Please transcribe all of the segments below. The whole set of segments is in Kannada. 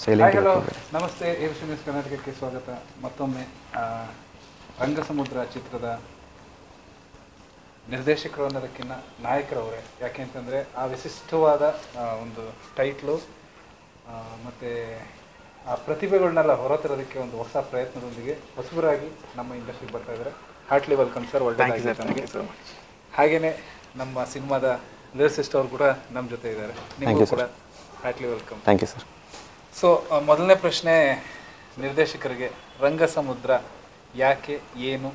ಸೈಲೆಂಟ್ ಹಲೋ ನಮಸ್ತೆ ಏಷ್ಯನ್ ನ್ಯೂಸ್ ಕರ್ನಾಟಕಕ್ಕೆ ಸ್ವಾಗತ. ಮತ್ತೊಮ್ಮೆ ರಂಗಸಮುದ್ರ ಚಿತ್ರದ ನಿರ್ದೇಶಕರು ಅನ್ನೋದಕ್ಕಿಂತ ನಾಯಕರವರೇ. ಯಾಕೆ ಅಂತಂದರೆ ಆ ವಿಶಿಷ್ಟವಾದ ಒಂದು ಟೈಟ್ಲು ಮತ್ತು ಆ ಪ್ರತಿಭೆಗಳನ್ನೆಲ್ಲ ಹೊರತರೋದಕ್ಕೆ ಒಂದು ಹೊಸ ಪ್ರಯತ್ನದೊಂದಿಗೆ ಹೊಸಬರಾಗಿ ನಮ್ಮ ಇಂಡಸ್ಟ್ರಿಗೆ ಬರ್ತಾ ಇದ್ದಾರೆ. Heartly welcome sir. ಒಳ್ಳೆಯದಾಗಿದೆ ನನಗೆ. ಹಾಗೆಯೇ ನಮ್ಮ ಸಿನಿಮಾದ ಲಿರಿಸಿಸ್ಟ್ ಅವರು ಕೂಡ ನಮ್ಮ ಜೊತೆ ಇದ್ದಾರೆ. ನಿಮಗೂ ಕೂಡ heartly welcome. Thank you sir. So ಮೊದಲನೇ ಪ್ರಶ್ನೆ ನಿರ್ದೇಶಕರಿಗೆ, ರಂಗಸಮುದ್ರ ಯಾಕೆ, ಏನು?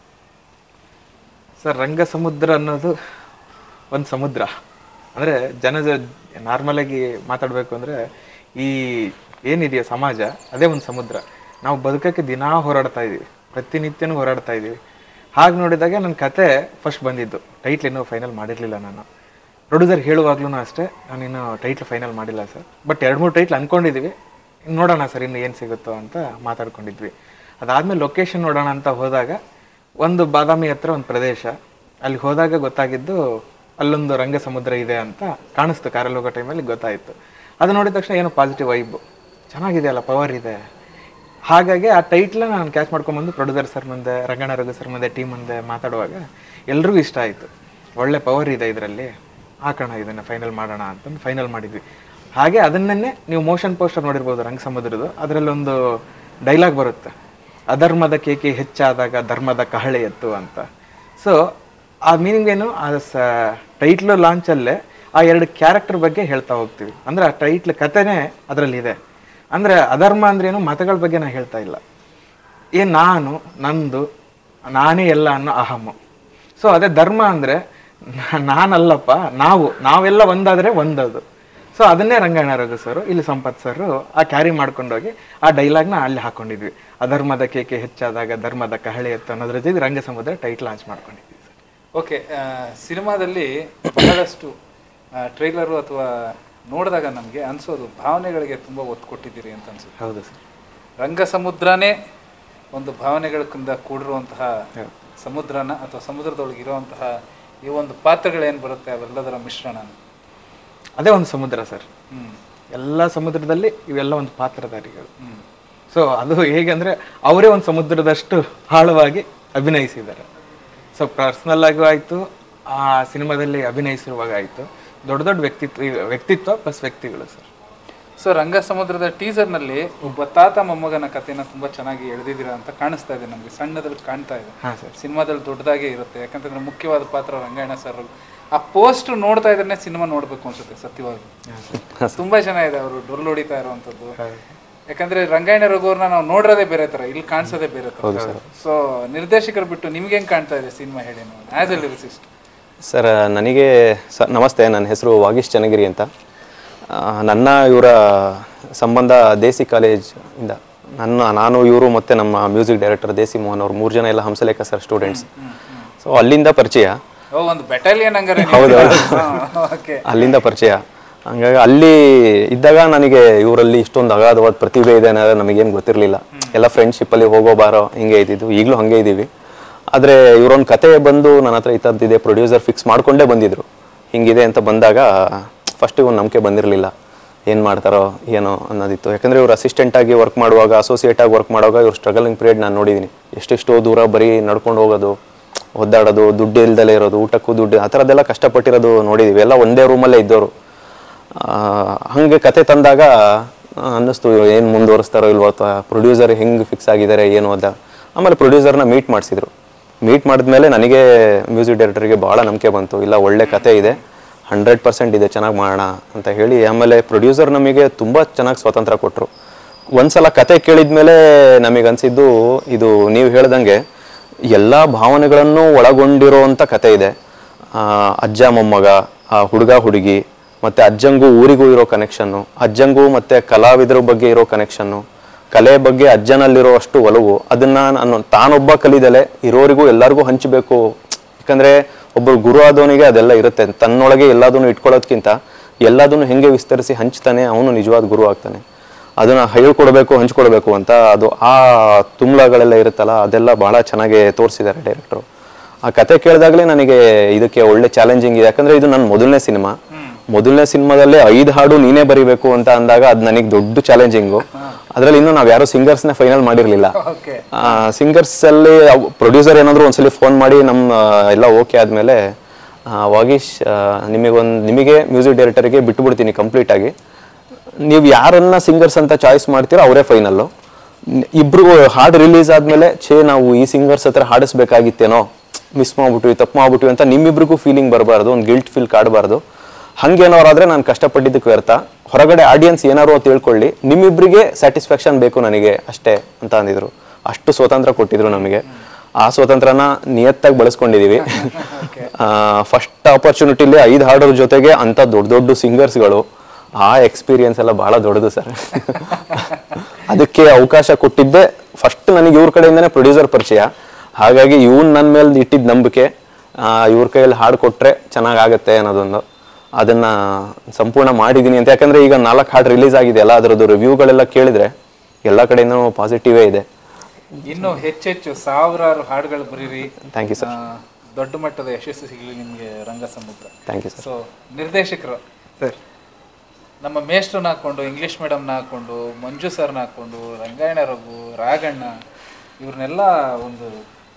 ಸರ್, ರಂಗಸಮುದ್ರ ಅನ್ನೋದು ಒಂದು ಸಮುದ್ರ. ಅಂದರೆ ನಾರ್ಮಲಾಗಿ ಮಾತಾಡಬೇಕು ಅಂದರೆ ಈ ಏನಿದೆಯಾ ಸಮಾಜ, ಅದೇ ಒಂದು ಸಮುದ್ರ. ನಾವು ಬದುಕೋಕ್ಕೆ ದಿನಾ ಹೋರಾಡ್ತಾ ಇದ್ದೀವಿ, ಪ್ರತಿನಿತ್ಯನೂ ಹೋರಾಡ್ತಾ ಇದ್ದೀವಿ. ಹಾಗೆ ನೋಡಿದಾಗ ನನ್ನ ಕತೆ ಫಸ್ಟ್ ಬಂದಿದ್ದು. ಟೈಟ್ಲ್ ಇನ್ನೂ ಫೈನಲ್ ಮಾಡಿರಲಿಲ್ಲ ನಾನು. ಪ್ರೊಡ್ಯೂಸರ್ ಹೇಳುವಾಗ್ಲೂ ಅಷ್ಟೇ, ನಾನಿನ್ನು ಟೈಟ್ಲ್ ಫೈನಲ್ ಮಾಡಿಲ್ಲ ಸರ್. ಬಟ್ 2-3 ಟೈಟ್ಲ್ ಅಂದ್ಕೊಂಡಿದ್ದೀವಿ, ನೋಡೋಣ ಸರ್ ಇನ್ನು ಏನು ಸಿಗುತ್ತೋ ಅಂತ ಮಾತಾಡ್ಕೊಂಡಿದ್ವಿ. ಅದಾದಮೇಲೆ ಲೊಕೇಶನ್ ನೋಡೋಣ ಅಂತ ಹೋದಾಗ ಒಂದು ಬಾದಾಮಿ ಹತ್ರ ಒಂದು ಪ್ರದೇಶ, ಅಲ್ಲಿ ಹೋದಾಗ ಗೊತ್ತಾಗಿದ್ದು ಅಲ್ಲೊಂದು ರಂಗಸಮುದ್ರ ಇದೆ ಅಂತ ಕಾಣಿಸ್ತು. ಕಾರಲ್ಲಿ ಹೋಗೋ ಟೈಮಲ್ಲಿ ಗೊತ್ತಾಯಿತು. ಅದು ನೋಡಿದ ತಕ್ಷಣ ಏನೋ ಪಾಸಿಟಿವ್ ವೈಬ್, ಚೆನ್ನಾಗಿದೆ ಅಲ್ಲ, ಪವರ್ ಇದೆ. ಹಾಗಾಗಿ ಆ ಟೈಟ್ಲನ್ನ ನಾನು ಕ್ಯಾಚ್ ಮಾಡ್ಕೊಂಬಂದು ಪ್ರೊಡ್ಯೂಸರ್ ಸರ್ ಮುಂದೆ, ರಂಗಣ್ಣ ರಘು ಸರ್ ಮುಂದೆ, ಟೀಮ್ ಮುಂದೆ ಮಾತಾಡುವಾಗ ಎಲ್ರಿಗೂ ಇಷ್ಟ ಆಯಿತು. ಒಳ್ಳೆ ಪವರ್ ಇದೆ ಇದರಲ್ಲಿ, ಹಾಕೋಣ ಇದನ್ನು, ಫೈನಲ್ ಮಾಡೋಣ ಅಂತಂದು ಫೈನಲ್ ಮಾಡಿದ್ವಿ. ಹಾಗೆ ಅದನ್ನೇ ನೀವು ಮೋಷನ್ ಪೋಸ್ಟರ್ ನೋಡಿರ್ಬೋದು ರಂಗಸಮುದ್ರದ್ದು. ಅದರಲ್ಲೊಂದು ಡೈಲಾಗ್ ಬರುತ್ತೆ, ಅಧರ್ಮದ ಕೇಕೆ ಹೆಚ್ಚಾದಾಗ ಧರ್ಮದ ಕಹಳೆ ಎತ್ತು ಅಂತ. ಸೊ ಆ ಮೀನಿಂಗ್ ಏನು, ಆ ಟೈಟ್ಲು ಲಾಂಚಲ್ಲೇ ಆ 2 ಕ್ಯಾರೆಕ್ಟರ್ ಬಗ್ಗೆ ಹೇಳ್ತಾ ಹೋಗ್ತೀವಿ. ಅಂದರೆ ಆ ಟೈಟ್ಲ್ ಕಥೆನೇ ಅದರಲ್ಲಿದೆ. ಅಂದರೆ ಅಧರ್ಮ ಅಂದ್ರೇನು, ಮತಗಳ ಬಗ್ಗೆ ನಾನು ಹೇಳ್ತಾ ಇಲ್ಲ. ನಾನು, ನಂದು, ನಾನೇ ಎಲ್ಲ ಅನ್ನೋ ಅಹಮ್ಮು. ಸೊ ಅದೇ ಧರ್ಮ ಅಂದರೆ ನಾನಲ್ಲಪ್ಪ, ನಾವೆಲ್ಲ ಒಂದಾದರೆ ಒಂದದು. ಸೊ ಅದನ್ನೇ ರಂಗಣ್ಣ ರಘು ಸರು, ಇಲ್ಲಿ ಸಂಪತ್ ಸರು ಆ ಕ್ಯಾರಿ ಮಾಡ್ಕೊಂಡೋಗಿ ಆ ಡೈಲಾಗ್ನ ಅಲ್ಲಿ ಹಾಕೊಂಡಿದ್ವಿ. ಅಧರ್ಮದ ಕೇಕೆ ಹೆಚ್ಚಾದಾಗ ಧರ್ಮದ ಕಹಳೆ ಎತ್ತು ಅನ್ನೋದ್ರ ಜೊತೆ ರಂಗಸಮುದ್ರ ಟೈಟ್ಲ್ ಲಾಂಚ್ ಮಾಡ್ಕೊಂಡಿದ್ವಿ. ಓಕೆ, ಸಿನಿಮಾದಲ್ಲಿ ಬಹಳಷ್ಟು ಟ್ರೈಲರು ಅಥವಾ ನೋಡಿದಾಗ ನಮಗೆ ಅನಿಸೋದು ಭಾವನೆಗಳಿಗೆ ತುಂಬ ಒತ್ತು ಕೊಟ್ಟಿದ್ದೀರಿ ಅಂತ ಅನ್ಸುತ್ತೆ. ಹೌದು ಸರ್. ರಂಗಸಮುದ್ರನೇ ಒಂದು ಭಾವನೆಗಳಿಂದ ಕೂಡಿರುವಂತಹ ಸಮುದ್ರನ ಅಥವಾ ಸಮುದ್ರದೊಳಗೆ ಇರುವಂತಹ ಈ ಒಂದು ಪಾತ್ರಗಳೇನು ಬರುತ್ತೆ ಅವೆಲ್ಲದರ ಮಿಶ್ರಣ, ಅದೇ ಒಂದು ಸಮುದ್ರ ಸರ್. ಎಲ್ಲ ಸಮುದ್ರದಲ್ಲಿ ಇವೆಲ್ಲ ಒಂದು ಪಾತ್ರಧಾರಿಗಳು. ಸೊ ಅದು ಹೇಗೆ ಅಂದರೆ ಅವರೇ ಒಂದು ಸಮುದ್ರದಷ್ಟು ಆಳವಾಗಿ ಅಭಿನಯಿಸಿದ್ದಾರೆ. ಸೊ ಪರ್ಸ್ನಲ್ ಆಗೂ ಆಯಿತು, ಆ ಸಿನಿಮಾದಲ್ಲಿ ಅಭಿನಯಿಸಿರುವಾಗ ಆಯಿತು. ದೊಡ್ಡ ದೊಡ್ಡ ವ್ಯಕ್ತಿತ್ವ ಪ್ಲಸ್ ವ್ಯಕ್ತಿಗಳು ಸರ್. ಸೊ ರಂಗಸಮುದ್ರದ ಟೀಸರ್ನಲ್ಲಿ ಒಬ್ಬ ತಾತ ಮೊಮ್ಮಗನ ಕಥೆನ ತುಂಬ ಚೆನ್ನಾಗಿ ಎಳೆದಿದ್ದೀರಾ ಅಂತ ಕಾಣಿಸ್ತಾ ಇದೆ ನಮಗೆ. ಸಣ್ಣದಲ್ಲಿ ಕಾಣ್ತಾ ಇದೆ. ಹಾಂ ಸರ್. ಸಿನಿಮಾದಲ್ಲಿ ದೊಡ್ಡದಾಗೇ ಇರುತ್ತೆ, ಯಾಕಂತಂದ್ರೆ ಮುಖ್ಯವಾದ ಪಾತ್ರ ರಂಗಾಯಣ ಸರ್. ಆ ಪೋಸ್ಟ್ ನೋಡ್ತಾ ಇದ್ರೆ ಸಿನಿಮಾ ನೋಡ್ಬೇಕು ಅನ್ಸುತ್ತೆ ಸತ್ಯವಾಗಿ. ತುಂಬಾ ಚೆನ್ನಾಗಿದೆ, ಅವರು ಡೊಲ್ ಹೊಡಿತಾ ಇರುವಂತದ್ದು. ಯಾಕಂದ್ರೆ ರಂಗಾಯಣ ರಘುವರ್ನ ನಾವು ನೋಡಿರೋದೇ ಬೇರೆ ತರ, ಇಲ್ಲಿ ಕಾಣಿಸೋದೇ ಬೇರೆ ತರ. ಸೊ ನಿರ್ದೇಶಕರು ಬಿಟ್ಟು ನಿಮ್ಗೆ ಹೆಂಗ್ ಕಾಣ್ತಾ ಇದೆ ಸಿನಿಮಾ, ಹೇಳಿ ನಾವು ಆಸ್ ಎ ಲಿರಿಸಿಸ್ಟ್. ಸರ್, ನನಗೆ ನಮಸ್ತೆ, ನನ್ನ ಹೆಸರು ವಾಗೀಶ್ ಚನ್ನಗಿರಿ ಅಂತ. ನನ್ನ ಇವರ ಸಂಬಂಧ ದೇಸಿ ಕಾಲೇಜ್ ಇಂದ ನಾನು ಇವರು ಮತ್ತು ನಮ್ಮ ಮ್ಯೂಸಿಕ್ ಡೈರೆಕ್ಟರ್ ದೇಸಿ ಮೋಹನ್ ಅವರು 3 ಜನ ಎಲ್ಲ ಹಂಸಲೇಖ ಸರ್ ಸ್ಟೂಡೆಂಟ್ಸ್. ಸೊ ಅಲ್ಲಿಂದ ಪರಿಚಯ. ಒಂದು ಬೆಟಾಲಿಯನ್ ಹಂಗಾರೆ. ಹೌದು, ಅಲ್ಲಿಂದ ಪರಿಚಯ. ಹಂಗಾಗಿ ಅಲ್ಲಿ ಇದ್ದಾಗ ನನಗೆ ಇವರಲ್ಲಿ ಇಷ್ಟೊಂದು ಅಗಾಧವಾದ ಪ್ರತಿಭೆ ಇದೆ ಅನ್ನೋದು ನಮಗೇನು ಗೊತ್ತಿರಲಿಲ್ಲ. ಎಲ್ಲ ಫ್ರೆಂಡ್ಶಿಪ್ಪಲ್ಲಿ ಹೋಗೋ ಬಾರೋ ಹಿಂಗೆ ಇದ್ದಿದ್ದು, ಈಗಲೂ ಹಾಗೆ ಇದ್ದೀವಿ. ಆದರೆ ಇವರೊಂದು ಕತೆ ಬಂದು ನನ್ನ ಹತ್ರ ಇತ್ತದ್ದಿದೆ, ಪ್ರೊಡ್ಯೂಸರ್ ಫಿಕ್ಸ್ ಮಾಡಿಕೊಂಡೇ ಬಂದಿದ್ರು ಹಿಂಗಿದೆ ಅಂತ ಬಂದಾಗ ಫಸ್ಟಿಗೆ ಒಂದು ನಂಬಿಕೆ ಬಂದಿರಲಿಲ್ಲ, ಏನು ಮಾಡ್ತಾರೋ ಏನೋ ಅನ್ನೋದಿತ್ತು. ಯಾಕಂದರೆ ಇವ್ರು ಅಸಿಸ್ಟೆಂಟಾಗಿ ವರ್ಕ್ ಮಾಡುವಾಗ, ಅಸೋಸಿಯೇಟಾಗಿ ವರ್ಕ್ ಮಾಡುವಾಗ ಇವ್ರು ಸ್ಟ್ರಗಲಿಂಗ್ ಪೀರಿಯಡ್ ನಾನು ನೋಡಿದ್ದೀನಿ. ಎಷ್ಟೆಷ್ಟೋ ದೂರ ಬರೀ ನಡ್ಕೊಂಡು ಹೋಗೋದು, ಒದ್ದಾಡೋದು, ದುಡ್ಡು ಇಲ್ದಲೇ ಇರೋದು, ಊಟಕ್ಕೂ ದುಡ್ಡು, ಆ ಥರದ್ದೆಲ್ಲ ಕಷ್ಟಪಟ್ಟಿರೋದು ನೋಡಿದ್ದೀವಿ. ಎಲ್ಲ ಒಂದೇ ರೂಮಲ್ಲೇ ಇದ್ದವರು. ಹಾಗೆ ಕತೆ ತಂದಾಗ ಅನ್ನಿಸ್ತು ಏನು ಮುಂದುವರಿಸ್ತಾರೋ ಇಲ್ವೋ, ಅಥವಾ ಪ್ರೊಡ್ಯೂಸರ್ ಹೆಂಗೆ ಫಿಕ್ಸ್ ಆಗಿದ್ದಾರೆ ಏನು ಅಂತ. ಆಮೇಲೆ ಪ್ರೊಡ್ಯೂಸರ್ನ ಮೀಟ್ ಮಾಡಿಸಿದ್ರು. ಮೀಟ್ ಮಾಡಿದ್ಮೇಲೆ ನನಗೆ ಮ್ಯೂಸಿಕ್ ಡೈರೆಕ್ಟರ್ಗೆ ಭಾಳ ನಂಬಿಕೆ ಬಂತು. ಇಲ್ಲ, ಒಳ್ಳೆ ಕತೆ ಇದೆ, 100% ಇದೆ, ಚೆನ್ನಾಗಿ ಮಾಡೋಣ ಅಂತ ಹೇಳಿ. ಆಮೇಲೆ ಪ್ರೊಡ್ಯೂಸರ್ ನಮಗೆ ತುಂಬ ಚೆನ್ನಾಗಿ ಸ್ವಾತಂತ್ರ್ಯ ಕೊಟ್ಟರು. ಒಂದ್ಸಲ ಕತೆ ಕೇಳಿದ ಮೇಲೆ ನಮಗೆ ಅನಿಸಿದ್ದು, ಇದು ನೀವು ಹೇಳ್ದಂಗೆ ಎಲ್ಲ ಭಾವನೆಗಳನ್ನು ಒಳಗೊಂಡಿರೋವಂಥ ಕತೆ ಇದೆ. ಅಜ್ಜ ಮೊಮ್ಮಗ, ಹುಡುಗ ಹುಡುಗಿ, ಮತ್ತು ಅಜ್ಜಂಗೂ ಊರಿಗೂ ಇರೋ ಕನೆಕ್ಷನ್ನು, ಅಜ್ಜಂಗೂ ಮತ್ತು ಕಲಾವಿದರ ಬಗ್ಗೆ ಇರೋ ಕನೆಕ್ಷನ್ನು, ಕಲೆ ಬಗ್ಗೆ ಅಜ್ಜನಲ್ಲಿರೋ ಅಷ್ಟು ಒಲವು, ಅದನ್ನು ತಾನೊಬ್ಬ ಕಲಿದಲೆ ಇರೋರಿಗೂ ಎಲ್ಲರಿಗೂ ಹಂಚಬೇಕು. ಯಾಕಂದರೆ ಒಬ್ಬರು ಗುರು ಆದವನಿಗೆ ಅದೆಲ್ಲ ಇರುತ್ತೆ. ತನ್ನೊಳಗೆ ಎಲ್ಲದನ್ನು ಇಟ್ಕೊಳ್ಳೋದ್ಕಿಂತ ಎಲ್ಲದನ್ನು ಹೆಂಗೆ ವಿಸ್ತರಿಸಿ ಹಂಚ್ತಾನೆ ಅವನು ನಿಜವಾದ ಗುರು ಆಗ್ತಾನೆ. ಅದನ್ನು ಹೇಳ್ಕೊಡ್ಬೇಕು, ಹಂಚ್ಕೊಡ್ಬೇಕು ಅಂತ ಅದು ಆ ತುಮ್ಲಗಳೆಲ್ಲ ಇರುತ್ತಲ್ಲ, ಅದೆಲ್ಲ ಭಾಳ ಚೆನ್ನಾಗಿ ತೋರಿಸಿದ್ದಾರೆ ಡೈರೆಕ್ಟ್ರು. ಆ ಕತೆ ಕೇಳಿದಾಗಲೇ ನನಗೆ ಇದಕ್ಕೆ ಒಳ್ಳೆ ಚಾಲೆಂಜಿಂಗ್ ಇದೆ. ಯಾಕಂದರೆ ಇದು ನನ್ನ ಮೊದಲನೇ ಸಿನಿಮಾ. ಮೊದಲನೇ ಸಿನಿಮಾದಲ್ಲೇ 5 ಹಾಡು ನೀನೇ ಬರಿಬೇಕು ಅಂತ ಅಂದಾಗ ಅದು ನನಗೆ ದೊಡ್ಡ ಚಾಲೆಂಜಿಂಗು. ಅದ್ರಲ್ಲಿ ಇನ್ನೂ ನಾವು ಯಾರು ಸಿಂಗರ್ಸ್ನ ಫೈನಲ್ ಮಾಡಿರ್ಲಿಲ್ಲ. ಸಿಂಗರ್ಸ್ ಅಲ್ಲಿ ಪ್ರೊಡ್ಯೂಸರ್ ಏನಾದ್ರು ಒಂದ್ಸಲಿ ಫೋನ್ ಮಾಡಿ ಎಲ್ಲ ಓಕೆ ಆದ್ಮೇಲೆ ವಾಗೀಶ್ ನಿಮಗೆ ಮ್ಯೂಸಿಕ್ ಡೈರೆಕ್ಟರ್ಗೆ ಬಿಟ್ಬಿಡ್ತೀನಿ ಕಂಪ್ಲೀಟ್ ಆಗಿ, ನೀವು ಯಾರನ್ನ ಸಿಂಗರ್ಸ್ ಅಂತ ಚಾಯ್ಸ್ ಮಾಡ್ತೀರೋ ಅವರೇ ಫೈನಲ್ಲು. ಇಬ್ರು ಹಾಡು ರಿಲೀಸ್ ಆದ್ಮೇಲೆ ನಾವು ಈ ಸಿಂಗರ್ಸ್ ಹತ್ರ ಹಾಡಿಸ್ಬೇಕಾಗಿತ್ತೇನೋ, ಮಿಸ್ ಮಾಡ್ಬಿಟ್ವಿ, ತಪ್ಪು ಮಾಡ್ಬಿಟ್ವಿ ಅಂತ ನಿಮ್ಮಿಬ್ರಿಗೂ ಫೀಲಿಂಗ್ ಬರಬಾರ್ದು, ಒಂದು ಗಿಲ್ಟ್ ಫೀಲ್ ಕಾಡಬಾರ್ದು. ಹಂಗೇನೋರಾದ್ರೆ ನಾನು ಕಷ್ಟಪಟ್ಟಿದ್ದಕ್ಕೆ ವ್ಯರ್ಥ. ಹೊರಗಡೆ ಆಡಿಯನ್ಸ್ ಏನಾರು ಅಂತ ತಿಳ್ಕೊಳ್ಳಿ, ನಿಮ್ಮಿಬ್ರಿಗೆ ಸ್ಯಾಟಿಸ್ಫ್ಯಾಕ್ಷನ್ ಬೇಕು ನನಗೆ ಅಷ್ಟೇ ಅಂತ ಅಂದಿದ್ರು. ಅಷ್ಟು ಸ್ವಾತಂತ್ರ್ಯ ಕೊಟ್ಟಿದ್ರು ನಮಗೆ. ಆ ಸ್ವಾತಂತ್ರ್ಯನ ನಿಯತ್ತಾಗಿ ಬಳಸ್ಕೊಂಡಿದೀವಿ. ಫಸ್ಟ್ ಆಪರ್ಚುನಿಟಿಲಿ 5 ಹಾಡೋರ ಜೊತೆಗೆ ಅಂತ ದೊಡ್ಡ ದೊಡ್ಡ ಸಿಂಗರ್ಸ್ಗಳು, ಆ ಎಕ್ಸ್ಪೀರಿಯನ್ಸ್ ಎಲ್ಲ ಬಹಳ ದೊಡ್ಡದು ಸರ್. ಅದಕ್ಕೆ ಅವಕಾಶ ಕೊಟ್ಟಿದ್ದೆ ಫಸ್ಟ್ ನನಗೆ ಇವ್ರ ಕಡೆಯಿಂದನೇ ಪ್ರೊಡ್ಯೂಸರ್ ಪರಿಚಯ. ಹಾಗಾಗಿ ಇವ್ನು ನನ್ನ ಮೇಲೆ ಇಟ್ಟಿದ್ದ ನಂಬಿಕೆ, ಇವ್ರ ಕೈಯಲ್ಲಿ ಹಾಡು ಕೊಟ್ರೆ ಚೆನ್ನಾಗಾಗತ್ತೆ ಅನ್ನೋದೊಂದು, ಅದನ್ನ ಸಂಪೂರ್ಣ ಮಾಡಿದೀನಿ ಅಂತ. ಯಾಕಂದ್ರೆ ಈಗ 4 ಹಾಡು ರಿಲೀಸ್ ಆಗಿದೆ ಅಲ್ಲ, ಅದರದ್ದು ರಿವ್ಯೂಗಳೆಲ್ಲ ಕೇಳಿದ್ರೆ ಎಲ್ಲ ಕಡೆಯಿಂದ ಪಾಸಿಟಿವೇ ಇದೆ. ಇನ್ನು ಹೆಚ್ಚೆಚ್ಚು ಸಾವಿರಾರು ಹಾಡುಗಳು ಬರೀರಿ. Thank you sir. ದೊಡ್ಡ ಮಟ್ಟದ ಯಶಸ್ಸು ಸಿಗಲಿ ನಿಮಗೆ Rangasamudra. Thank you sir. So ನಿರ್ದೇಶಕರು ಸರ್, ನಮ್ಮ ಮೇಷ್ಟ್ರನ್ನ ಹಾಕೊಂಡು, ಇಂಗ್ಲೀಷ್ ಮೀಡಿಯಮ್ನ ಹಾಕೊಂಡು, ಮಂಜು ಸರ್ನ ಹಾಕೊಂಡು, ರಂಗಾಯಣ ರಘು, ರಾಘಣ್ಣ ಇವ್ರನ್ನೆಲ್ಲ ಒಂದು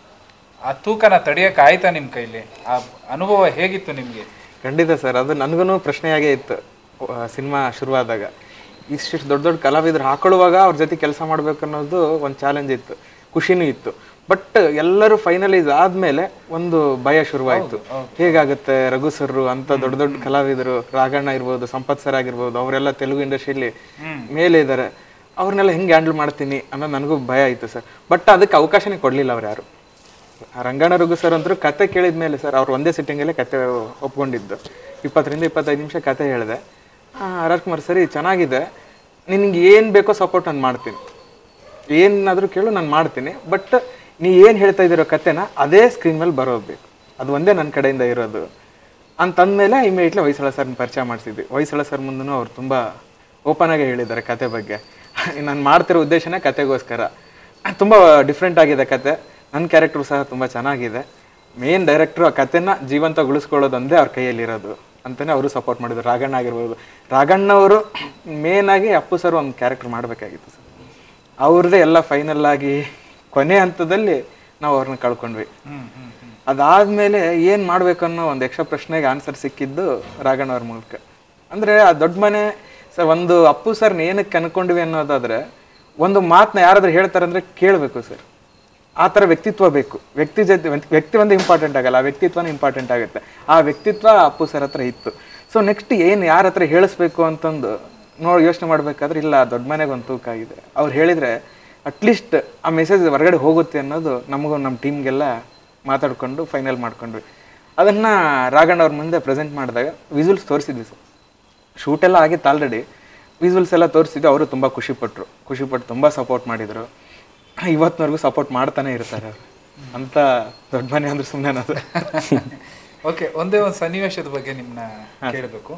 ಆ ತೂಕನ ತಡೆಯೋಕೆ ಆಯ್ತಾ ನಿಮ್ಮ ಕೈಲಿ? ಆ ಅನುಭವ ಹೇಗಿತ್ತು ನಿಮಗೆ? ಖಂಡಿತ ಸರ್, ಅದು ನನಗೂ ಪ್ರಶ್ನೆಯಾಗೇ ಇತ್ತು. ಸಿನಿಮಾ ಶುರುವಾದಾಗ ಇಷ್ಟು ದೊಡ್ಡ ದೊಡ್ಡ ಕಲಾವಿದರು ಹಾಕೊಳ್ಳುವಾಗ ಅವ್ರ ಜೊತೆ ಕೆಲಸ ಮಾಡ್ಬೇಕು ಅನ್ನೋದು ಒಂದು ಚಾಲೆಂಜ್ ಇತ್ತು, ಖುಷಿನೂ ಇತ್ತು. ಬಟ್ ಎಲ್ಲರೂ ಫೈನಲೈಸ್ ಆದ್ಮೇಲೆ ಒಂದು ಭಯ ಶುರುವಾಯಿತು. ಹೇಗಾಗುತ್ತೆ, ರಘು ಸರ್ ಅಂತ ದೊಡ್ಡ ದೊಡ್ಡ ಕಲಾವಿದರು, ರಾಘಣ್ಣ ಇರ್ಬೋದು, ಸಂಪತ್ ಸರ್ ಆಗಿರ್ಬೋದು, ಅವರೆಲ್ಲ ತೆಲುಗು ಇಂಡಸ್ಟ್ರಿಯಲ್ಲಿ ಮೇಲೆ ಇದ್ದಾರೆ, ಅವ್ರನ್ನೆಲ್ಲ ಹೆಂಗೆ ಹ್ಯಾಂಡಲ್ ಮಾಡ್ತೀನಿ ಅನ್ನೋದು ನನಗೂ ಭಯ ಆಯಿತು ಸರ್. ಬಟ್ ಅದಕ್ಕೆ ಅವಕಾಶನೇ ಕೊಡಲಿಲ್ಲ ಅವ್ರು ಯಾರು. ರಂಗಣ್ಣ ರಘು ಸರ್ ಅಂತೂ ಕತೆ ಕೇಳಿದ ಮೇಲೆ ಸರ್, ಅವ್ರು ಒಂದೇ ಸಿಟ್ಟಿಂಗಲ್ಲೇ ಕತೆ ಒಪ್ಕೊಂಡಿದ್ದು. 20ರಿಂದ 25 ನಿಮಿಷ ಕತೆ ಹೇಳಿದೆ. ರಾಜ್ಕುಮಾರ್ ಸರಿ ಚೆನ್ನಾಗಿದೆ, ನಿನಗೆ ಏನು ಬೇಕೋ ಸಪೋರ್ಟ್ ನಾನು ಮಾಡ್ತೀನಿ, ಏನಾದರೂ ಕೇಳು ನಾನು ಮಾಡ್ತೀನಿ, ಬಟ್ ನೀ ಏನು ಹೇಳ್ತಾ ಇದ್ದೀರೋ ಕತೆನ ಅದೇ ಸ್ಕ್ರೀನ್ ಮೇಲೆ ಬರೋಬೇಕು, ಅದು ಒಂದೇ ನನ್ನ ಕಡೆಯಿಂದ ಇರೋದು ಅಂತಂದಮೇಲೆ ಇಮಿಡಿಯೇಟ್ಲಿ ಹೊಯ್ಸಳ ಸರ್ನ ಪರಿಚಯ ಮಾಡಿಸಿದ್ವಿ. ಹೊಯ್ಸಳ ಸರ್ ಮುಂದೂ ಅವ್ರು ತುಂಬ ಓಪನ್ ಆಗಿ ಹೇಳಿದ್ದಾರೆ ಕತೆ ಬಗ್ಗೆ. ನಾನು ಮಾಡ್ತಿರೋ ಉದ್ದೇಶನೇ ಕತೆಗೋಸ್ಕರ. ತುಂಬ ಡಿಫ್ರೆಂಟ್ ಆಗಿದೆ ಕತೆ, ನನ್ನ ಕ್ಯಾರೆಕ್ಟ್ರು ಸಹ ತುಂಬ ಚೆನ್ನಾಗಿದೆ. ಮೇನ್ ಡೈರೆಕ್ಟ್ರು ಆ ಕತೆನ ಜೀವಂತಗೊಳಿಸ್ಕೊಳ್ಳೋದೊಂದೇ ಅವ್ರ ಕೈಯಲ್ಲಿರೋದು ಅಂತಲೇ ಅವರು ಸಪೋರ್ಟ್ ಮಾಡಿದ್ರು. ರಾಘಣ್ಣ ಆಗಿರ್ಬೋದು, ರಾಘಣ್ಣವರು ಮೇನಾಗಿ ಅಪ್ಪು ಸರ್ ಒಂದು ಕ್ಯಾರೆಕ್ಟರ್ ಮಾಡಬೇಕಾಗಿತ್ತು ಸರ್. ಅವ್ರದ್ದೇ ಎಲ್ಲ ಫೈನಲ್ ಆಗಿ ಕೊನೆ ಹಂತದಲ್ಲಿ ನಾವು ಅವ್ರನ್ನ ಕಳ್ಕೊಂಡ್ವಿ. ಅದಾದಮೇಲೆ ಏನು ಮಾಡಬೇಕು ಅನ್ನೋ ಒಂದು ಯಕ್ಷ ಪ್ರಶ್ನೆಗೆ ಆನ್ಸರ್ ಸಿಕ್ಕಿದ್ದು ರಾಘಣ್ಣ ಅವ್ರ ಮೂಲಕ. ಅಂದರೆ ಆ ದೊಡ್ಡ ಮನೆ ಸರ್, ಒಂದು ಅಪ್ಪು ಸರ್ನ ಏನಕ್ಕೆ ಅನ್ಕೊಂಡ್ವಿ ಅನ್ನೋದಾದರೆ, ಒಂದು ಮಾತನ್ನ ಯಾರಾದ್ರೂ ಹೇಳ್ತಾರೆ ಅಂದರೆ ಕೇಳಬೇಕು ಸರ್. ಆ ಥರ ವ್ಯಕ್ತಿತ್ವ ಬೇಕು. ವ್ಯಕ್ತಿ ಒಂದು ಇಂಪಾರ್ಟೆಂಟ್ ಆಗಲ್ಲ, ಆ ವ್ಯಕ್ತಿತ್ವನೇ ಇಂಪಾರ್ಟೆಂಟ್ ಆಗುತ್ತೆ. ಆ ವ್ಯಕ್ತಿತ್ವ ಅಪ್ಪು ಸರ್ ಹತ್ರ ಇತ್ತು. ಸೊ ನೆಕ್ಸ್ಟ್ ಏನು ಯಾರ ಹತ್ರ ಹೇಳಿಸ್ಬೇಕು ಅಂತಂದು ಯೋಚನೆ ಮಾಡಬೇಕಾದ್ರೆ, ಇಲ್ಲ ದೊಡ್ಡ ಮನೆಗೆ ಒಂದು ತೂಕ ಆಗಿದೆ, ಅವ್ರು ಹೇಳಿದರೆ ಅಟ್ಲೀಸ್ಟ್ ಆ ಮೆಸೇಜ್ ಹೊರಗಡೆ ಹೋಗುತ್ತೆ ಅನ್ನೋದು ನಮಗೂ ನಮ್ಮ ಟೀಮ್ಗೆಲ್ಲ ಮಾತಾಡ್ಕೊಂಡು ಫೈನಲ್ ಮಾಡ್ಕೊಂಡ್ವಿ. ಅದನ್ನು ರಾಘಣ್ಣ ಅವ್ರ ಮುಂದೆ ಪ್ರೆಸೆಂಟ್ ಮಾಡಿದಾಗ ವಿಜುವಲ್ಸ್ ತೋರಿಸಿದ್ವಿ ಸರ್. ಶೂಟೆಲ್ಲ ಆಗಿತ್ತು ಆಲ್ರೆಡಿ, ವಿಜುವಲ್ಸ್ ಎಲ್ಲ ತೋರಿಸಿದ್ದು. ಅವರು ತುಂಬ ಖುಷಿಪಟ್ಟು ತುಂಬ ಸಪೋರ್ಟ್ ಮಾಡಿದರು. ಇವತ್ತಿನವರೆಗೂ ಸಪೋರ್ಟ್ ಮಾಡ್ತಾನೆ ಇರ್ತಾರೆ ಅವರು. ಅಂತ ದೊಡ್ಡ ಮನೆ ಅಂದ್ರೆ ಸುಮ್ಮನೆ ಅನ್ನೋದು. ಓಕೆ, ಒಂದೇ ಒಂದು ಸನ್ನಿವೇಶದ ಬಗ್ಗೆ ನಿಮ್ಮನ್ನ ಕೇಳಬೇಕು.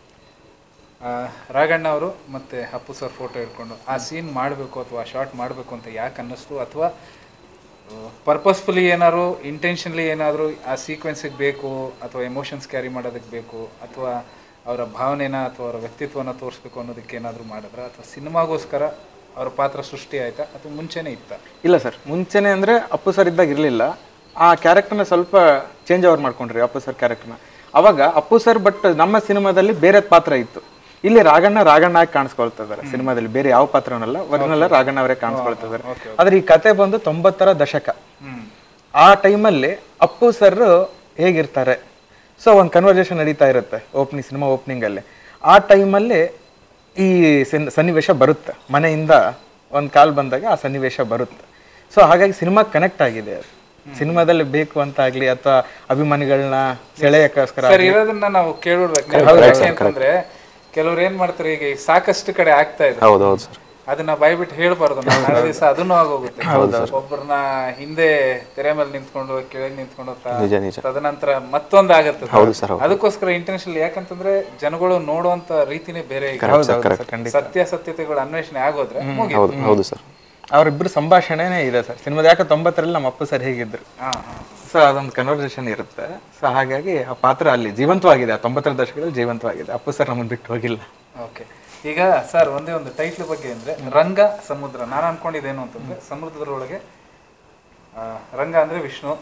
ರಾಘಣ್ಣ ಅವರು ಮತ್ತೆ ಅಪ್ಪು ಸರ್ ಫೋಟೋ ಇಟ್ಕೊಂಡು ಆ ಸೀನ್ ಮಾಡಬೇಕು ಅಥವಾ ಶಾರ್ಟ್ ಮಾಡಬೇಕು ಅಂತ ಯಾಕೆ ಅನ್ನಿಸ್ತು? ಅಥವಾ ಪರ್ಪಸ್ಫುಲಿ ಏನಾದ್ರು ಇಂಟೆನ್ಷನ್ಲಿ ಏನಾದರೂ ಆ ಸೀಕ್ವೆನ್ಸಿಗೆ ಬೇಕು, ಅಥವಾ ಎಮೋಷನ್ಸ್ ಕ್ಯಾರಿ ಮಾಡೋದಕ್ಕೆ ಬೇಕು, ಅಥವಾ ಅವರ ಭಾವನೆನ ಅಥವಾ ಅವರ ವ್ಯಕ್ತಿತ್ವನ ತೋರಿಸ್ಬೇಕು ಅನ್ನೋದಕ್ಕೆ ಏನಾದರೂ ಮಾಡಿದ್ರ, ಅಥವಾ ಸಿನಿಮಾಗೋಸ್ಕರ ಅವ್ರ ಪಾತ್ರ ಸೃಷ್ಟಿ ಆಯ್ತಾ ಅಥವಾ ಮುಂಚೆನೇ ಇತ್ತ? ಇಲ್ಲ ಸರ್, ಮುಂಚೆನೆ ಅಂದರೆ ಅಪ್ಪು ಸರ್ ಇದ್ದಾಗ ಇರಲಿಲ್ಲ. ಆ ಕ್ಯಾರೆಕ್ಟರ್ನ ಸ್ವಲ್ಪ ಚೇಂಜ್ ಓವರ್ ಮಾಡ್ಕೊಂಡ್ರಿ ಅಪ್ಪು ಸರ್ ಕ್ಯಾರೆಕ್ಟರ್ನ. ಅವಾಗ ಅಪ್ಪು ಸರ್ ಬಟ್ ನಮ್ಮ ಸಿನಿಮಾದಲ್ಲಿ ಬೇರೆ ಪಾತ್ರ ಇತ್ತು. ಇಲ್ಲಿ ರಾಘಣ್ಣ ಆಗಿ ಕಾಣಿಸ್ಕೊಳ್ತಿದ್ದಾರೆ ಸಿನಿಮಾದಲ್ಲಿ, ಬೇರೆ ಯಾವ ಪಾತ್ರನಲ್ಲ, ಒರಿಜಿನಲ್ ರಾಘಣ್ಣ ಅವರೇ ಕಾಣಿಸ್ಕೊಳ್ತಿದ್ದಾರೆ. ಆದ್ರೆ ಈ ಕತೆ ಬಂದು 90ರ ದಶಕ. ಆ ಟೈಮಲ್ಲಿ ಅಪ್ಪು ಸರ್ ಹೇಗಿರ್ತಾರೆ, ಸೊ ಒಂದು ಕನ್ವರ್ಸೇಷನ್ ನಡೀತಾ ಇರುತ್ತೆ ಸಿನಿಮಾ ಓಪನಿಂಗ್ ಅಲ್ಲಿ. ಆ ಟೈಮಲ್ಲಿ ಈ ಸನ್ನಿವೇಶ ಬರುತ್ತೆ, ಮನೆಯಿಂದ ಒಂದು ಕಾಲ್ ಬಂದಾಗ ಆ ಸನ್ನಿವೇಶ ಬರುತ್ತೆ. ಸೊ ಹಾಗಾಗಿ ಸಿನಿಮಾ ಕನೆಕ್ಟ್ ಆಗಿದೆ. ಸಿನಿಮಾದಲ್ಲಿ ಬೇಕು ಅಂತ ಆಗ್ಲಿ ಅಥವಾ ಅಭಿಮಾನಿಗಳನ್ನ ಸೆಳೆಯಕ್ಕೋಸ್ಕರ ಇರೋದನ್ನ ನಾವು ಕೇಳೋದಕ್ಕೆ, ಯಾಕಂದ್ರೆ ಕೆಲವ್ರು ಏನ್ ಮಾಡ್ತಾರೆ, ಈಗ ಸಾಕಷ್ಟು ಕಡೆ ಆಗ್ತಾ ಇದೆ, ಅದನ್ನ ಬಾಯ್ಬಿಟ್ಟು ಹೇಳ್ಬಾರ್ದು. ನಾಳೆ ದಿವಸ ಅದನ್ನು ಆಗೋಗುತ್ತೆ. ಒಬ್ಬರನ್ನ ಹಿಂದೆ ತೆರೆ ಮೇಲೆ ನಿಂತ್ಕೊಂಡು ಕೆಳಗೆ ನಿಂತ್ಕೊಂಡು ತದನಂತರ ಮತ್ತೊಂದು ಆಗತ್ತೆ. ಅದಕ್ಕೋಸ್ಕರ ಇಂಟೆನ್ಷನಲ್, ಯಾಕಂತಂದ್ರೆ ಜನಗಳು ನೋಡುವಂತ ರೀತಿನೇ ಬೇರೆ. ಸತ್ಯಾಸತ್ಯತೆಗಳು ಅನ್ವೇಷಣೆ ಆಗೋದ್ರೆ ಅವರಿಬ್ಬರು ಸಂಭಾಷಣೆನೇ ಇದೆ ಸರ್ ಸಿನಿಮಾದ. ಯಾಕೆ 90ರಲ್ಲಿ ನಮ್ಮ ಅಪ್ಪು ಸರ್ ಹೇಗಿದ್ರು, ಸೊ ಅದೊಂದು ಕನ್ವರ್ಸೇಷನ್ ಇರುತ್ತೆ. ಸೊ ಹಾಗಾಗಿ ಆ ಪಾತ್ರ ಅಲ್ಲಿ ಜೀವಂತವಾಗಿದೆ, ಆ 90ರ ದಶಕದಲ್ಲಿ ಜೀವಂತವಾಗಿದೆ. ಅಪ್ಪು ಸರ್ ನಮ್ಮನ್ನು ಬಿಟ್ಟು ಹೋಗಿಲ್ಲ. ಓಕೆ, ಈಗ ಸರ್ ಒಂದೇ ಒಂದು ಟೈಟ್ಲ್ ಬಗ್ಗೆ ಅಂದ್ರೆ ರಂಗ ಸಮುದ್ರ. ನಾನು ಅನ್ಕೊಂಡಿದ್ದೇನು ಅಂತಂದ್ರೆ ಸಮುದ್ರದೊಳಗೆ ರಂಗ ಅಂದ್ರೆ ವಿಷ್ಣು,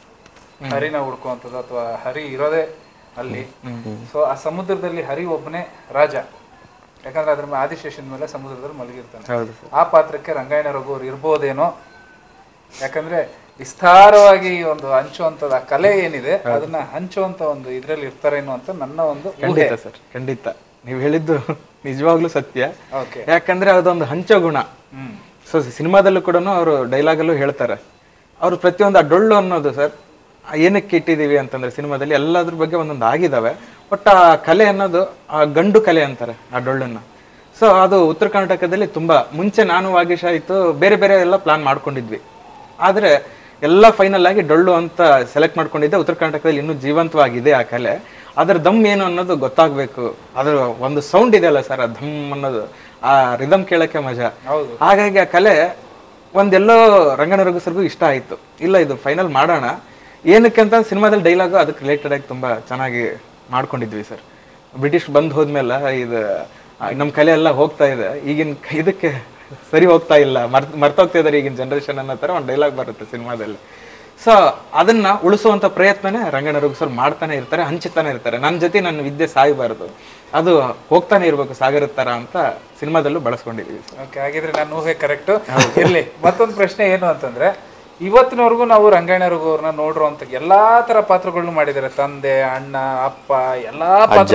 ಹರಿನ ಹುಡ್ಕುವಂಥದ್ದು ಅಥವಾ ಹರಿ ಇರೋದೇ ಅಲ್ಲಿ. ಸೊ ಆ ಸಮುದ್ರದಲ್ಲಿ ಹರಿ ಒಬ್ಬನೇ ರಾಜ, ಯಾಕಂದ್ರೆ ಅದ್ರ ಆದಿಶೇಷನ ಮೇಲೆ ಸಮುದ್ರದಲ್ಲಿ ಮಲಗಿರ್ತಾನೆ. ಆ ಪಾತ್ರಕ್ಕೆ ರಂಗಾಯಣ ರಘು ಅವ್ರು ಇರ್ಬೋದೇನೋ, ಯಾಕಂದ್ರೆ ವಿಸ್ತಾರವಾಗಿ ಒಂದು ಹಂಚುವಂಥದ್ದು ಆ ಕಲೆ ಏನಿದೆ ಅದನ್ನ ಹಂಚುವಂತ ಒಂದು ಇದ್ರಲ್ಲಿ ಇರ್ತಾರೇನೋ ಅಂತ ನನ್ನ ಒಂದು ಖಂಡಿತ ಸರ್, ಖಂಡಿತ ನೀವು ಹೇಳಿದ್ದು ನಿಜವಾಗ್ಲೂ ಸತ್ಯ. ಯಾಕಂದ್ರೆ ಅದೊಂದು ಹಂಚೋ ಗುಣ. ಸೊ ಸಿನಿಮಾದಲ್ಲೂ ಕೂಡ ಅವರು ಡೈಲಾಗಲ್ಲೂ ಹೇಳ್ತಾರೆ, ಅವರು ಪ್ರತಿಯೊಂದು ಆ ಡೊಳ್ಳು ಅನ್ನೋದು ಸರ್ ಏನಕ್ಕೆ ಇಟ್ಟಿದೀವಿ ಅಂತಂದ್ರೆ ಸಿನಿಮಾದಲ್ಲಿ ಎಲ್ಲದ್ರ ಬಗ್ಗೆ ಒಂದೊಂದು ಆಗಿದಾವೆ. ಬಟ್ ಆ ಕಲೆ ಅನ್ನೋದು ಆ ಗಂಡು ಕಲೆ ಅಂತಾರೆ ಆ ಡೊಳ್ಳನ್ನ. ಸೊ ಅದು ಉತ್ತರ ಕರ್ನಾಟಕದಲ್ಲಿ ತುಂಬಾ ಮುಂಚೆ ನಾನು ವಾಗೀಶ್ ಆಯ್ತು ಬೇರೆ ಬೇರೆ ಎಲ್ಲ ಪ್ಲಾನ್ ಮಾಡ್ಕೊಂಡಿದ್ವಿ. ಆದ್ರೆ ಎಲ್ಲ ಫೈನಲ್ ಆಗಿ ಡೊಳ್ಳು ಅಂತ ಸೆಲೆಕ್ಟ್ ಮಾಡ್ಕೊಂಡಿದ್ದೆ. ಉತ್ತರ ಕರ್ನಾಟಕದಲ್ಲಿ ಇನ್ನೂ ಜೀವಂತವಾಗಿದೆ ಆ ಕಲೆ. ಅದ್ರ ದಮ್ ಏನು ಅನ್ನೋದು ಗೊತ್ತಾಗ್ಬೇಕು. ಅದ್ರ ಒಂದು ಸೌಂಡ್ ಇದೆಯಲ್ಲ ಸರ್, ಆ ಧಮ್ ಅನ್ನೋದು, ಆ ರಿದಮ್ ಕೇಳಕ್ಕೆ ಮಜಾ. ಹಾಗಾಗಿ ಆ ಕಲೆ ಒಂದೆಲ್ಲೋ ರಂಗನ ರಘುಸರ್ಗೂ ಇಷ್ಟ ಆಯ್ತು. ಇಲ್ಲ ಇದು ಫೈನಲ್ ಮಾಡೋಣ. ಏನಕ್ಕೆ ಅಂತ ಸಿನಿಮಾದಲ್ಲಿ ಡೈಲಾಗು ಅದಕ್ಕೆ ರಿಲೇಟೆಡ್ ಆಗಿ ತುಂಬಾ ಚೆನ್ನಾಗಿ ಮಾಡ್ಕೊಂಡಿದ್ವಿ ಸರ್. ಬ್ರಿಟಿಷ್ ಬಂದ್ ಹೋದ್ಮೇಲೆ ಇದು ನಮ್ಮ ಕಲೆ ಎಲ್ಲ ಹೋಗ್ತಾ ಇದೆ, ಈಗಿನ ಇದಕ್ಕೆ ಸರಿ ಹೋಗ್ತಾ ಇಲ್ಲ, ಮರ್ತೋಗ್ತಾ ಇದಾರೆ ಈಗಿನ ಜನರೇಷನ್ ಅನ್ನೋ ತರ ಒಂದು ಡೈಲಾಗ್ ಬರುತ್ತೆ ಸಿನಿಮಾದಲ್ಲಿ. ಸೊ ಅದನ್ನ ಉಳಿಸುವಂತ ಪ್ರಯತ್ನನೇ ರಂಗನ ರಘುಸರ್ ಮಾಡ್ತಾನೆ ಇರ್ತಾರೆ, ಹಂಚುತ್ತಾನೆ ಇರ್ತಾರೆ. ನನ್ನ ಜೊತೆ ನನ್ನ ವಿದ್ಯೆ ಸಾಯಬಾರದು, ಅದು ಹೋಗ್ತಾನೆ ಇರ್ಬೇಕು ಸಾಗರದ ತರ ಅಂತ ಸಿನಿಮಾದಲ್ಲೂ ಬಳಸ್ಕೊಂಡಿದೀವಿ. ಓಕೆ, ಹಾಗಿದ್ರೆ ನಾನು ಊಹೆ ಕರೆಕ್ಟ್ ಇರ್ಲಿ. ಮತ್ತೊಂದು ಪ್ರಶ್ನೆ ಏನು ಅಂತಂದ್ರೆ, ಇವತ್ತಿನವರೆಗೂ ನಾವು ರಂಗಾಯಣ ರಘು ಅವ್ರನ್ನ ನೋಡಿರುವಂತ ಎಲ್ಲಾ ತರ ಪಾತ್ರಗಳನ್ನು ಮಾಡಿದ್ದಾರೆ. ತಂದೆ, ಅಣ್ಣ, ಅಪ್ಪ, ಎಲ್ಲಾ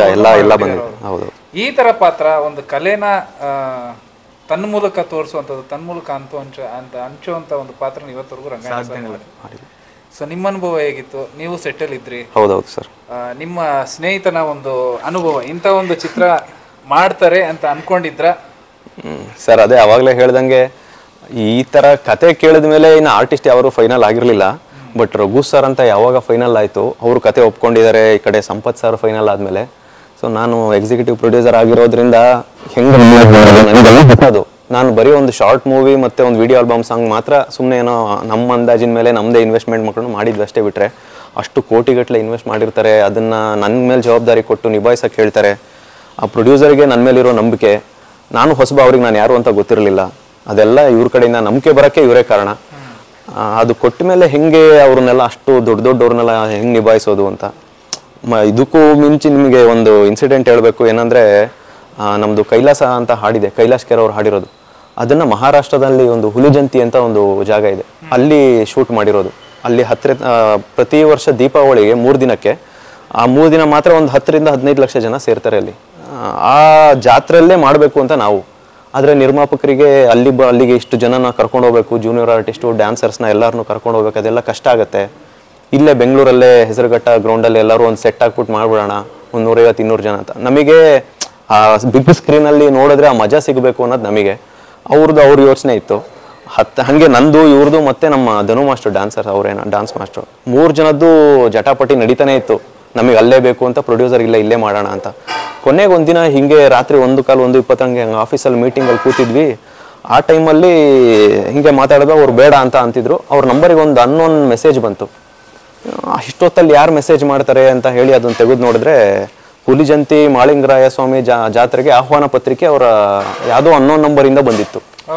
ಪಾತ್ರ. ಈ ತರ ಪಾತ್ರ ಒಂದು ಕಲೆನ ತನ್ನ ಮೂಲಕ ತೋರಿಸುವಂಥದ್ದು, ತನ್ನ ಮೂಲಕ ಹಂಚುವಂತ ಒಂದು ಪಾತ್ರ ಇವತ್ತವರೆಗೂ ರಂಗಾಯಣ. ಸೊ ನಿಮ್ಮ ಅನುಭವ ಹೇಗಿತ್ತು? ನೀವು ಸೆಟ್ಟಲ್ ಇದ್ರಿ. ಹೌದೌದು ಸರ್. ನಿಮ್ಮ ಸ್ನೇಹಿತನ ಒಂದು ಅನುಭವ, ಇಂಥ ಒಂದು ಚಿತ್ರ ಮಾಡ್ತಾರೆ ಅಂತ ಅನ್ಕೊಂಡಿದ್ರ? ಸರ್ ಅದೇ ಅವಾಗಲೇ ಹೇಳ್ದಂಗೆ ಈ ತರ ಕತೆ ಕೇಳಿದ ಮೇಲೆ ಇನ್ನು ಆರ್ಟಿಸ್ಟ್ ಯಾರು ಫೈನಲ್ ಆಗಿರ್ಲಿಲ್ಲ. ಬಟ್ ರಘು ಸರ್ ಅಂತ ಯಾವಾಗ ಫೈನಲ್ ಆಯ್ತು, ಅವರು ಕತೆ ಒಪ್ಕೊಂಡಿದ್ದಾರೆ. ಈ ಕಡೆ ಸಂಪತ್ ಸರ್ ಫೈನಲ್ ಆದ್ಮೇಲೆ ಸೊ ನಾನು ಎಕ್ಸಿಕ್ಯೂಟಿವ್ ಪ್ರೊಡ್ಯೂಸರ್ ಆಗಿರೋದ್ರಿಂದ ಹೆಂಗೆ ನನಗೆ ನಾನು ಬರೀ ಒಂದು ಶಾರ್ಟ್ ಮೂವಿ ಮತ್ತೆ ಒಂದು ವಿಡಿಯೋ ಆಲ್ಬಮ್ ಸಾಂಗ್ ಮಾತ್ರ ಸುಮ್ಮನೆ ಏನೋ ನಮ್ಮ ಅಂದಾಜಿನ ಮೇಲೆ ನಮ್ಮದೇ ಇನ್ವೆಸ್ಟ್ಮೆಂಟ್ ಮಾಡ್ಕೊಂಡು ಮಾಡಿದ್ವಿ ಅಷ್ಟೇ. ಬಿಟ್ರೆ ಅಷ್ಟು ಕೋಟಿಗಟ್ಟಲೆ ಇನ್ವೆಸ್ಟ್ ಮಾಡಿರ್ತಾರೆ, ಅದನ್ನ ನನ್ನ ಮೇಲೆ ಜವಾಬ್ದಾರಿ ಕೊಟ್ಟು ನಿಭಾಯಿಸಕ್ಕೆ ಹೇಳ್ತಾರೆ. ಆ ಪ್ರೊಡ್ಯೂಸರ್ಗೆ ನನ್ನ ಮೇಲಿರೋ ನಂಬಿಕೆ, ನಾನು ಹೊಸಬ, ಅವ್ರಿಗೆ ನಾನು ಯಾರು ಅಂತ ಗೊತ್ತಿರಲಿಲ್ಲ. ಅದೆಲ್ಲ ಇವ್ರ ಕಡೆಯಿಂದ ನಂಬಿಕೆ ಬರೋಕ್ಕೆ ಇವರೇ ಕಾರಣ. ಅದು ಕೊಟ್ಟ ಮೇಲೆ ಹೆಂಗೆ ಅವ್ರನ್ನೆಲ್ಲ ಅಷ್ಟು ದೊಡ್ಡವ್ರನ್ನೆಲ್ಲ ಹೆಂಗೆ ನಿಭಾಯಿಸೋದು ಅಂತ. ಇದಕ್ಕೂ ಮಿಂಚಿ ನಿಮಗೆ ಒಂದು ಇನ್ಸಿಡೆಂಟ್ ಹೇಳಬೇಕು. ಏನಂದರೆ ನಮ್ಮದು ಕೈಲಾಸ ಅಂತ ಹಾಡಿದೆ, ಕೈಲಾಶ್ ಕೆರ್ ಅವ್ರು ಹಾಡಿರೋದು. ಅದನ್ನು ಮಹಾರಾಷ್ಟ್ರದಲ್ಲಿ ಒಂದು ಹುಲಿಜಂತಿ ಅಂತ ಒಂದು ಜಾಗ ಇದೆ, ಅಲ್ಲಿ ಶೂಟ್ ಮಾಡಿರೋದು. ಅಲ್ಲಿ ಪ್ರತಿ ವರ್ಷ ದೀಪಾವಳಿಗೆ 3 ದಿನಕ್ಕೆ, ಆ 3 ದಿನ ಮಾತ್ರ ಒಂದು 10 ರಿಂದ 15 ಲಕ್ಷ ಜನ ಸೇರ್ತಾರೆ ಅಲ್ಲಿ. ಆ ಜಾತ್ರೆಯಲ್ಲೇ ಮಾಡಬೇಕು ಅಂತ ನಾವು. ಆದರೆ ನಿರ್ಮಾಪಕರಿಗೆ ಅಲ್ಲಿಗೆ ಇಷ್ಟು ಜನನ ಕರ್ಕೊಂಡು ಹೋಗ್ಬೇಕು, ಜೂನಿಯರ್ ಆರ್ಟಿಸ್ಟು, ಡ್ಯಾನ್ಸರ್ಸ್ನ ಎಲ್ಲರನ್ನೂ ಕರ್ಕೊಂಡು ಹೋಗ್ಬೇಕು, ಅದೆಲ್ಲ ಕಷ್ಟ ಆಗುತ್ತೆ. ಇಲ್ಲೇ ಬೆಂಗಳೂರಲ್ಲೇ ಹೆಸರುಘಟ್ಟ ಗ್ರೌಂಡಲ್ಲಿ ಎಲ್ಲರೂ ಒಂದು ಸೆಟ್ ಹಾಕ್ಬಿಟ್ಟು ಮಾಡ್ಬಿಡೋಣ, 150-200 ಜನ ಅಂತ. ನಮಗೆ ಆ ಬಿಗ್ ಸ್ಕ್ರೀನಲ್ಲಿ ನೋಡಿದ್ರೆ ಆ ಮಜಾ ಸಿಗಬೇಕು ಅನ್ನೋದು ನಮಗೆ. ಅವ್ರ ಯೋಚನೆ ಇತ್ತು. ಹಾಗೆ ನಂದು, ಇವ್ರದ್ದು, ಮತ್ತೆ ನಮ್ಮ ಧನು ಮಾಸ್ಟರ್ ಡ್ಯಾನ್ಸರ್, ಅವರೇನ ಡ್ಯಾನ್ಸ್ ಮಾಸ್ಟರ್, 3 ಜನದ್ದು ಜಟಾಪಟಿ ನಡೀತಾನೆ ಇತ್ತು. ನಮಗೆ ಅಲ್ಲೇ ಬೇಕು ಅಂತ, ಪ್ರೊಡ್ಯೂಸರ್ ಇಲ್ಲೇ ಮಾಡೋಣ ಅಂತ. ಕೊನೆಗೆ ಒಂದಿನ ಹಿಂಗೆ ರಾತ್ರಿ 1:20 ಹಂಗೆ ಆಫೀಸಲ್ಲಿ ಮೀಟಿಂಗಲ್ಲಿ ಕೂತಿದ್ವಿ. ಆ ಟೈಮಲ್ಲಿ ಹಿಂಗೆ ಮಾತಾಡಿದ್ರು. ಅವ್ರು ಬೇಡ ಅಂತ ಅಂತಿದ್ರು. ಅವ್ರ ನಂಬರಿಗೆ ಒಂದು ಅನ್ನೋನ್ ಮೆಸೇಜ್ ಬಂತು. ಇಷ್ಟೊತ್ತಲ್ಲಿ ಯಾರು ಮೆಸೇಜ್ ಮಾಡ್ತಾರೆ ಅಂತ ಹೇಳಿ ಅದನ್ನು ತೆಗೆದು ನೋಡಿದ್ರೆ, ಹುಲಿಜಂತಿ ಮಾಳಿಂಗರಾಯ ಸ್ವಾಮಿ ಜಾತ್ರೆಗೆ ಆಹ್ವಾನ ಪತ್ರಿಕೆ ಅವರ ಯಾವುದೋ ಅನ್ನೋನ್ ನಂಬರಿಂದ ಬಂದಿತ್ತು.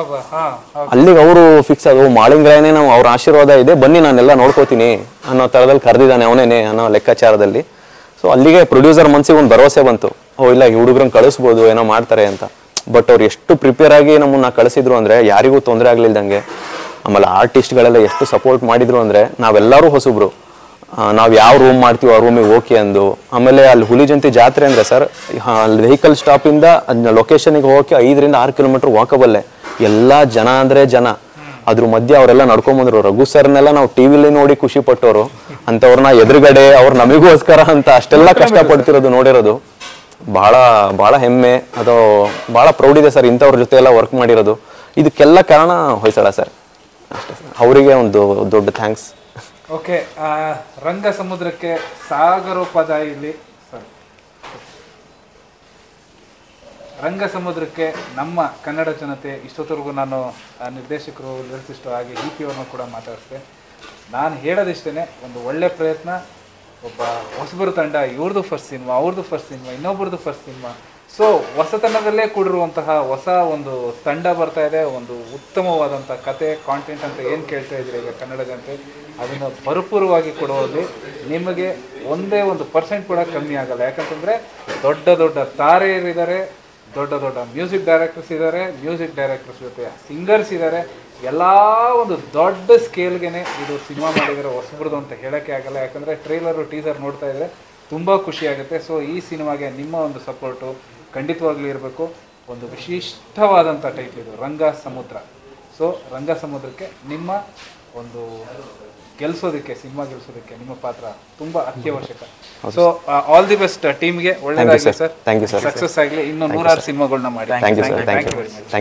ಅಲ್ಲಿಗೆ ಅವರು ಫಿಕ್ಸ್ ಆದವು, ಮಾಳಿಂಗರಾಯನೇ ನಾವು ಅವ್ರ ಆಶೀರ್ವಾದ ಇದೆ, ಬನ್ನಿ ನಾನೆಲ್ಲ ನೋಡ್ಕೋತೀನಿ ಅನ್ನೋ ಥರದಲ್ಲಿ ಕರೆದಿದ್ದಾನೆ ಅವನೇನೆ ಅನ್ನೋ ಲೆಕ್ಕಾಚಾರದಲ್ಲಿ. ಸೊ ಅಲ್ಲಿಗೆ ಪ್ರೊಡ್ಯೂಸರ್ ಮನ್ಸಿಗೆ ಒಂದು ಭರವಸೆ ಬಂತು, ಇಲ್ಲ ಈ ಹುಡುಗರನ್ನ ಕಳಿಸ್ಬೋದು, ಏನೋ ಮಾಡ್ತಾರೆ ಅಂತ. ಬಟ್ ಅವ್ರು ಎಷ್ಟು ಪ್ರಿಪೇರ್ ಆಗಿ ನಮ್ಮನ್ನ ಕಳಿಸಿದ್ರು ಅಂದರೆ ಯಾರಿಗೂ ತೊಂದರೆ ಆಗಲಿಲ್ದಂಗೆ. ಆಮೇಲೆ ಆರ್ಟಿಸ್ಟ್ಗಳೆಲ್ಲ ಎಷ್ಟು ಸಪೋರ್ಟ್ ಮಾಡಿದ್ರು ಅಂದರೆ, ನಾವೆಲ್ಲರೂ ಹೊಸಬ್ರು, ನಾವು ಯಾವ ರೂಮ್ ಮಾಡ್ತೀವಿ ಆ ರೂಮಿಗೆ ಓಕೆ ಅಂದು. ಆಮೇಲೆ ಅಲ್ಲಿ ಹುಲಿಜಂತಿ ಜಾತ್ರೆ ಅಂದರೆ ಸರ್, ಅಲ್ಲಿ ವೆಹಿಕಲ್ ಸ್ಟಾಪಿಂದ ಲೊಕೇಶನಿಗೆ ಹೋಗೋಕ್ಕೆ 5 ರಿಂದ 6 ಕಿಲೋಮೀಟರ್ ವಾಕಬಲ್ಲೇ. ಎಲ್ಲ ಜನ ಅಂದರೆ ಜನ. ಅದ್ರ ಮಧ್ಯೆ ಅವರೆಲ್ಲ ನಡ್ಕೊಂಬಂದ್ರು. ರಘು ಸರ್ನೆಲ್ಲ ನಾವು ಟಿವಿಲಿ ನೋಡಿ ಖುಷಿ ಪಟ್ಟವರು, ಅಂಥವ್ರನ್ನ ಎದುರುಗಡೆ ಅವ್ರು ನಮಗೋಸ್ಕರ ಅಂತ ಅಷ್ಟೆಲ್ಲ ಕಷ್ಟಪಡ್ತಿರೋದು ನೋಡಿರೋದು ಭಾಳ ಭಾಳ ಹೆಮ್ಮೆ. ಅದು ಭಾಳ ಪ್ರೌಡ್ ಇದೆ ಸರ್, ಇಂಥವ್ರ ಜೊತೆ ಎಲ್ಲ ವರ್ಕ್ ಮಾಡಿರೋದು. ಇದಕ್ಕೆಲ್ಲ ಕಾರಣ ಹೊಯ್ಸಳ ಸರ್, ಅಷ್ಟೇ ಸರ್. ಅವರಿಗೆ ಒಂದು ದೊಡ್ಡ ಥ್ಯಾಂಕ್ಸ್. ಓಕೆ, ರಂಗ ಸಮುದ್ರಕ್ಕೆ ಸಾಗರೋಪಾಧ್ಯಾಯ ಇಲ್ಲಿ ರಂಗ ಸಮುದ್ರಕ್ಕೆ ನಮ್ಮ ಕನ್ನಡ ಜನತೆ ಇಷ್ಟೊತ್ತವರೆಗೂ ನಾನು ನಿರ್ದೇಶಕರು ಲಿರಿಸಿಸ್ಟು ಹಾಗೆ DP ಅವ್ರನ್ನ ಕೂಡ ಮಾತಾಡಿಸ್ದೆ. ನಾನು ಹೇಳೋದಿಷ್ಟೇ, ಒಂದು ಒಳ್ಳೆ ಪ್ರಯತ್ನ, ಒಬ್ಬ ಹೊಸಬರು ತಂಡ, ಇವ್ರದ್ದು ಫಸ್ಟ್ ಸಿನಿಮಾ, ಅವ್ರದ್ದು ಫಸ್ಟ್ ಸಿನಿಮಾ, ಇನ್ನೊಬ್ರದ್ದು ಫಸ್ಟ್ ಸಿನಿಮಾ. ಸೊ ಹೊಸತನದಲ್ಲೇ ಕೂಡಿರುವಂತಹ ಹೊಸ ಒಂದು ತಂಡ ಬರ್ತಾ ಇದೆ. ಒಂದು ಉತ್ತಮವಾದಂಥ ಕತೆ, ಕಾಂಟೆಂಟ್ ಅಂತ ಏನು ಕೇಳ್ತಾ ಇದ್ದೀರಿ ಈಗ ಕನ್ನಡ ಜನತೆ, ಅದನ್ನು ಭರಪೂರವಾಗಿ ಕೊಡೋದು ನಿಮಗೆ ಒಂದೇ 1% ಕೂಡ ಕಮ್ಮಿ ಆಗಲ್ಲ. ಯಾಕಂತಂದರೆ ದೊಡ್ಡ ದೊಡ್ಡ ತಾರೆಯರಿದ್ದಾರೆ, ದೊಡ್ಡ ದೊಡ್ಡ ಮ್ಯೂಸಿಕ್ ಡೈರೆಕ್ಟರ್ಸ್ ಇದ್ದಾರೆ, ಮ್ಯೂಸಿಕ್ ಡೈರೆಕ್ಟರ್ಸ್ ಜೊತೆ ಸಿಂಗರ್ಸ್ ಇದ್ದಾರೆ. ಎಲ್ಲ ಒಂದು ದೊಡ್ಡ ಸ್ಕೇಲ್ಗೆ ಇದು ಸಿನಿಮಾ ಮಾಡಿದರೆ ಹೊಸಬ್ರದ್ದು ಅಂತ ಹೇಳೋಕ್ಕೆ ಆಗಲ್ಲ. ಯಾಕಂದರೆ ಟ್ರೈಲರು ಟೀಸರ್ ನೋಡ್ತಾ ಇದ್ದರೆ ತುಂಬ ಖುಷಿಯಾಗುತ್ತೆ. ಸೊ ಈ ಸಿನಿಮಾಗೆ ನಿಮ್ಮ ಒಂದು ಸಪೋರ್ಟು ಖಂಡಿತವಾಗ್ಲೂ ಇರಬೇಕು. ಒಂದು ವಿಶಿಷ್ಟವಾದಂಥ ಟೈಟ್ಲ್ ಇದು, ರಂಗ ಸಮುದ್ರ. ಸೊ ರಂಗ ಸಮುದ್ರಕ್ಕೆ ನಿಮ್ಮ ಒಂದು ಗೆಲ್ಸೋದಕ್ಕೆ, ಸಿನಿಮಾ ಗೆಲ್ಸೋದಕ್ಕೆ ನಿಮ್ಮ ಪಾತ್ರ ತುಂಬ ಅತ್ಯವಶ್ಯಕ. ಸೊ ಆಲ್ ದಿ ಬೆಸ್ಟ್ ಟೀಮ್ಗೆ, ಒಳ್ಳೆಯದಾಗಲಿ sir, thank you sir, success ಆಗಲಿ, ಇನ್ನೂ 106 ಸಿನಿಮಾಗಳನ್ನ ಮಾಡಿ. Thank you sir, thank you very much.